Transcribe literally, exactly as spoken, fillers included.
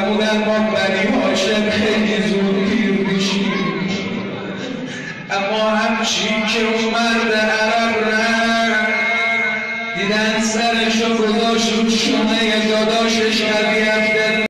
بودن با بنی هاشم خیلی زود پیر میشیم، اما همچین که اون مرد عرب رفت دیدن سرشو گذاشت رو شونه داداشش قوی